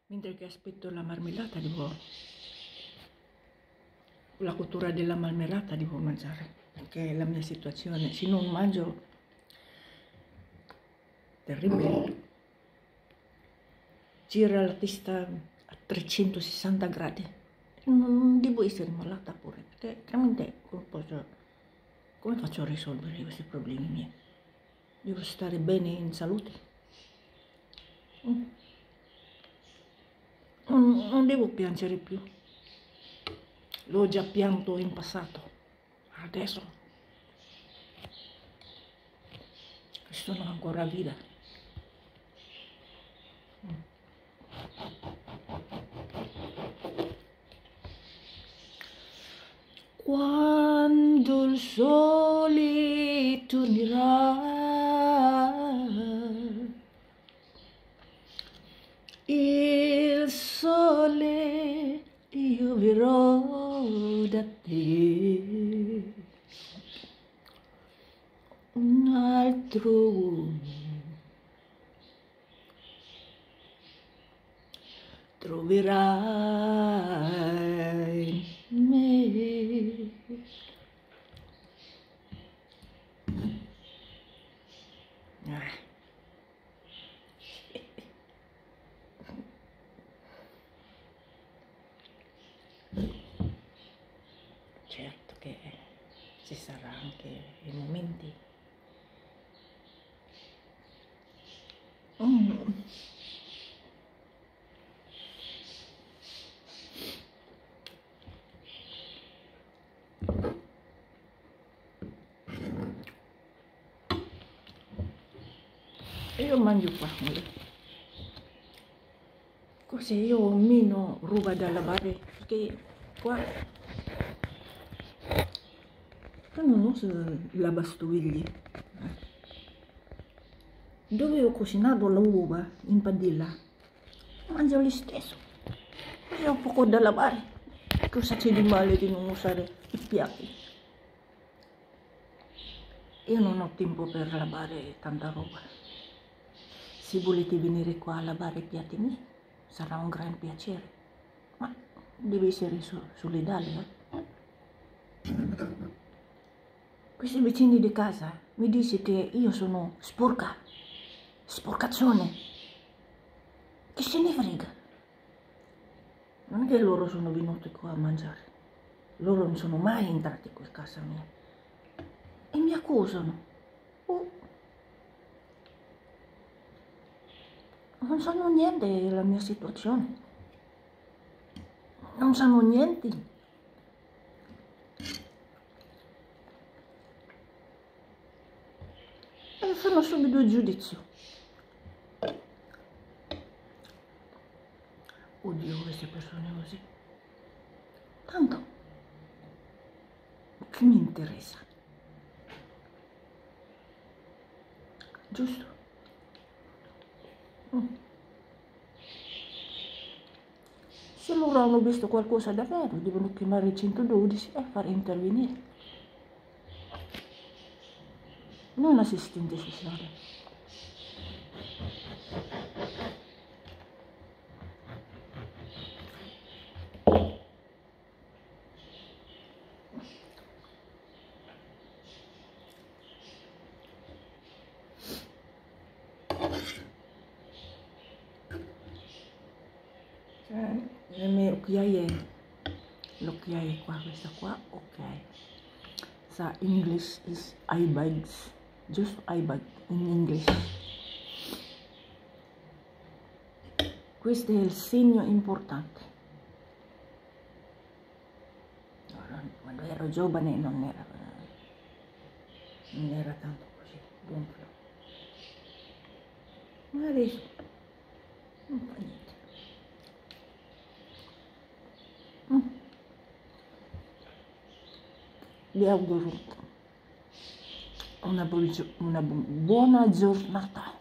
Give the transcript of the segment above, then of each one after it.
Mentre che aspetto la marmellata, la cottura della marmellata devo mangiare, perché la mia situazione, se non mangio, terribile, gira la testa a 360 gradi, non devo essere malata pure, perché veramente come faccio a risolvere questi problemi miei? Devo stare bene in salute. Non devo piangere più. L'ho già pianto in passato. Adesso sono ancora viva. Quando il sole tornerà, il sole io verrò da te, un altro uomo troverai in me. Certo che ci sarà anche i momenti io mangio qua, così io ho meno roba da lavare, perché qua non uso il lavastoviglie. Dove ho cucinato l'uova in padella, mangio lo stesso. C'è un poco da lavare. Cosa c'è di male di non usare i piatti? Io non ho tempo per lavare tanta roba. Se volete venire qua a lavare i piatti miei, sarà un gran piacere. Ma deve essere solidario. Questi vicini di casa mi dicono che io sono sporca, sporcazzone. Che se ne frega? Non è che loro sono venuti qua a mangiare. Loro non sono mai entrati in casa mia. E mi accusano. Non sanno niente della mia situazione. Non sanno niente. E fanno subito il giudizio. Odio queste persone così. Tanto, che mi interessa? Giusto? Se loro hanno visto qualcosa davvero, devono chiamare il 112 e fare intervenire. Non assistente sociale. Le mie l'occhiaia è qua, questa qua, ok. Sa English is eye bags, giusto eye bag in English. Questo è il segno importante. Quando ero giovane non era tanto così gonfio. Ma adesso non fa niente. Vi auguro una buona giornata.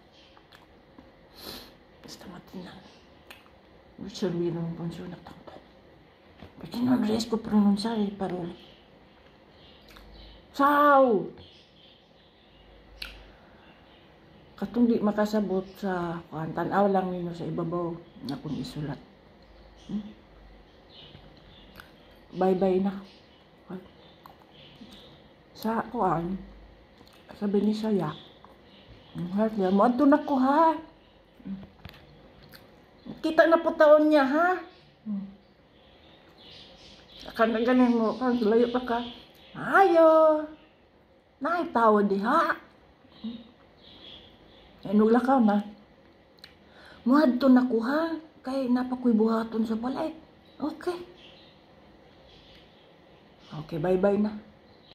Stamattina il cervello non funziona tanto, perché non riesco a pronunciare le parole. Ciao! Katong di makasabot sa kuan, tan-aw lang ninyo sa ibabaw na kung isulat. Bye-bye na. Sa kuan, sa Binisaya. Mo adto na ko ha. Kita na po taon niya ha. Kan ganin mo, kan layo pa ka. Ayo. Nay tao diha. Nulakaw na. Muadto na ko ha. Kay napakoy buhaton sa balay. Okay. Okay, bye-bye na.